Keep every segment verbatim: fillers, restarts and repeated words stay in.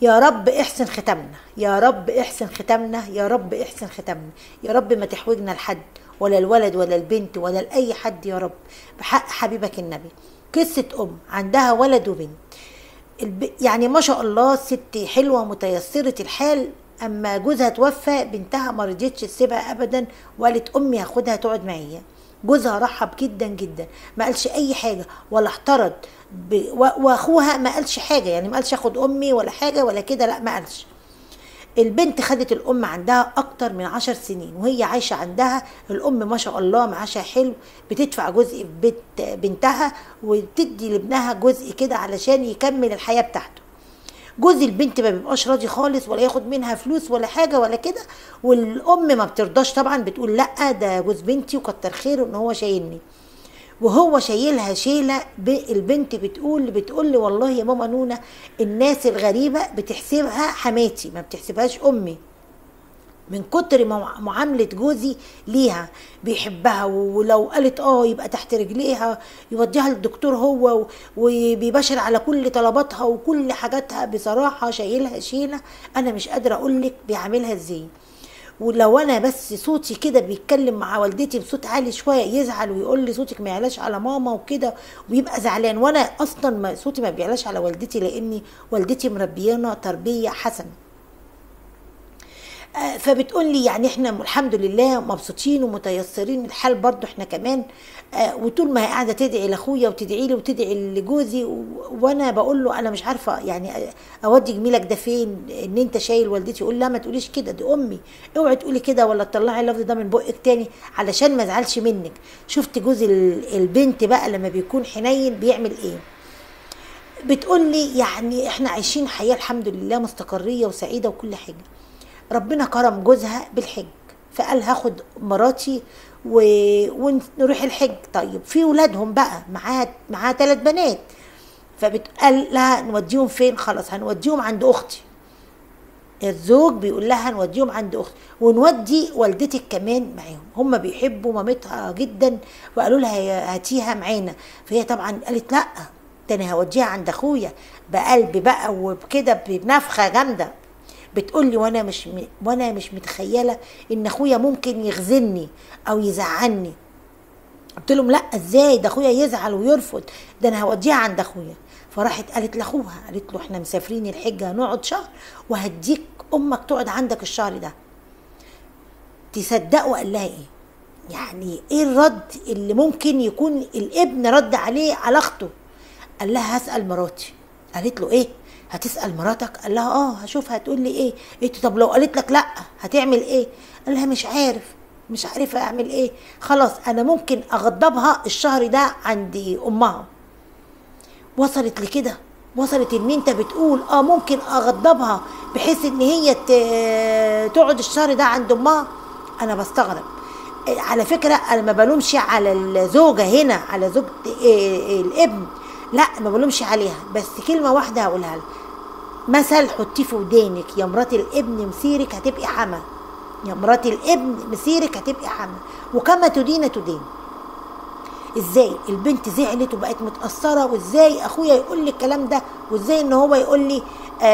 يا رب احسن ختامنا، يا رب احسن ختامنا، يا رب احسن ختامنا، يا رب ما تحوجنا لحد ولا الولد ولا البنت ولا لأي حد يا رب، بحق حبيبك النبي. قصة أم عندها ولد وبنت، الب... يعني ما شاء الله ست حلوة متيسرة الحال. أما جوزها توفى بنتها ما رضيتش تسيبها أبدا، وقالت أمي هاخدها تقعد معايا. جوزها رحب جدا جدا، ما قالش أي حاجة ولا احترض ب... و... وأخوها ما قالش حاجة، يعني ما قالش أخد أمي ولا حاجة ولا كده، لا ما قالش. البنت خدت الام عندها اكتر من عشر سنين وهي عايشه عندها. الام ما شاء الله معاشها حلو، بتدفع جزء في بيت بنتها وتدي لابنها جزء كده علشان يكمل الحياه بتاعته. جوز البنت ما بيبقاش راضي خالص ولا ياخد منها فلوس ولا حاجه ولا كده، والام ما بترضاش طبعا، بتقول لا ده جوز بنتي وكتر خيره ان هو شايلني. وهو شايلها شيله. البنت بتقول بتقول لي والله يا ماما نونا الناس الغريبه بتحسبها حماتي ما بتحسبهاش امي، من كتر معامله جوزي ليها بيحبها، ولو قالت اه يبقى تحت رجليها، يوديها للدكتور هو وبيباشر على كل طلباتها وكل حاجاتها. بصراحه شايلها شيله انا مش قادره اقول لك بيعملها ازاي. ولو انا بس صوتي كده بيتكلم مع والدتي بصوت عالي شويه يزعل ويقول لي صوتك ما يعلاش على ماما وكده، ويبقى زعلان. وانا اصلا ما صوتي ما بيعلاش على والدتي لاني والدتي مربيانا تربيه حسنه. فبتقول لي يعني احنا الحمد لله مبسوطين ومتيسرين الحال برضو احنا كمان. وطول ما هي قاعده تدعي لاخويا وتدعي لي وتدعي لجوزي، وانا بقول له انا مش عارفه يعني اودي جميلك ده فين ان انت شايل والدتي. يقول لا ما تقوليش كده دي امي، اوعي تقولي كده ولا تطلعي اللفظ ده من بقك تاني علشان ما ازعلش منك. شفت جوز البنت بقى لما بيكون حنين بيعمل ايه. بتقول لي يعني احنا عايشين حياه الحمد لله مستقريه وسعيده وكل حاجه. ربنا كرم جوزها بالحج، فقال هاخد مراتي و... ونروح الحج. طيب في ولادهم بقى معاها معاها ثلاث بنات، فبتقال لها نوديهم فين؟ خلاص هنوديهم عند اختي. الزوج بيقول لها هنوديهم عند اختي ونودي والدتك كمان معاهم، هم بيحبوا مامتها جدا وقالوا لها هاتيها معانا. فهي طبعا قالت لا ده انا هوديها عند اخويا بقلب بقى وبكده بنفخه جامده. بتقول لي وانا مش م... وانا مش متخيله ان اخويا ممكن يخذلني او يزعلني. قلت لهم لا ازاي ده اخويا يزعل ويرفض، ده انا هوديها عند اخويا. فراحت قالت لاخوها قالت له احنا مسافرين الحجه هنقعد شهر وهديك امك تقعد عندك الشهر ده. تصدقوا قال لها ايه؟ يعني ايه الرد اللي ممكن يكون الابن رد عليه على اخته؟ قال لها هسال مراتي. قالت له ايه هتسال مراتك؟ قال لها اه هشوفها هتقول لي ايه. قلت طب لو قالت لك لا هتعمل ايه؟ قال لها مش عارف مش عارفه اعمل ايه. خلاص انا ممكن اغضبها الشهر ده عند امها. وصلت لكده، وصلت ان انت بتقول اه ممكن اغضبها بحيث ان هي تقعد الشهر ده عند امها. انا بستغرب على فكره. انا ما بلومش على الزوجه هنا على زوجة الابن، لا ما بلومش عليها، بس كلمه واحده هقولها لها. مثل حطيه في ودانك يا مرات الابن مسيرك هتبقي حما، يا مرات الابن مسيرك هتبقي حما، وكما تدين تدين. ازاي البنت زعلت وبقت متاثره، وازاي اخويا يقول لي الكلام ده، وازاي ان هو يقول لي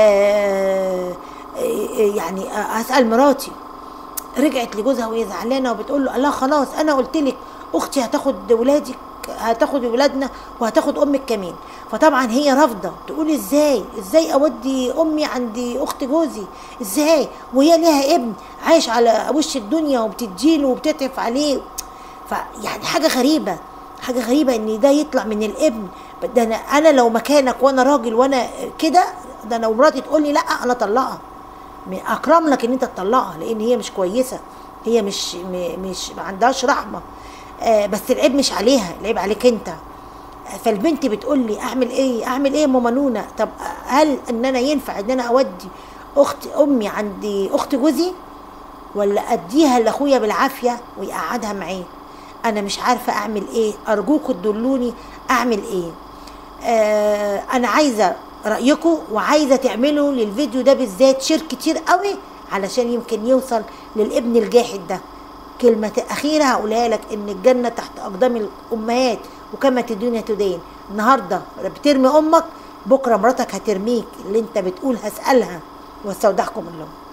آه يعني هسال مراتي. رجعت لجوزها وهي زعلانه وبتقول له الله خلاص انا قلت لك اختي هتاخد ولادك هتاخد ولادنا وهتاخد امك كمان. فطبعا هي رافضه، تقول ازاي ازاي اودي امي عند اخت جوزي ازاي وهي ليها ابن عايش على وش الدنيا وبتديله وبتتعف عليه. فيعني حاجه غريبه حاجه غريبه ان ده يطلع من الابن. ده انا انا لو مكانك وانا راجل وانا كده، ده انا ومراتي تقول لي لا انا اطلقها. اكرم لك ان انت تطلقها لان هي مش كويسه، هي مش مش ما عندهاش رحمه. آه بس العيب مش عليها، العيب عليك انت. آه فالبنت بتقول لي اعمل ايه اعمل ايه يا ماما نونا؟ طب هل ان انا ينفع ان انا اودي اخت امي عند اخت جوزي ولا اديها لاخويا بالعافيه ويقعدها معاه؟ انا مش عارفه اعمل ايه، ارجوكوا تدلوني اعمل ايه. آه انا عايزه رايكم وعايزه تعملوا للفيديو ده بالذات شير كتير قوي علشان يمكن يوصل للابن الجاحد ده. كلمة أخيرة هقولها لك إن الجنة تحت أقدام الأمهات وكما تدين تدين. النهاردة بترمي أمك بكره مراتك هترميك اللي انت بتقول هسالها، واستودعكم الله.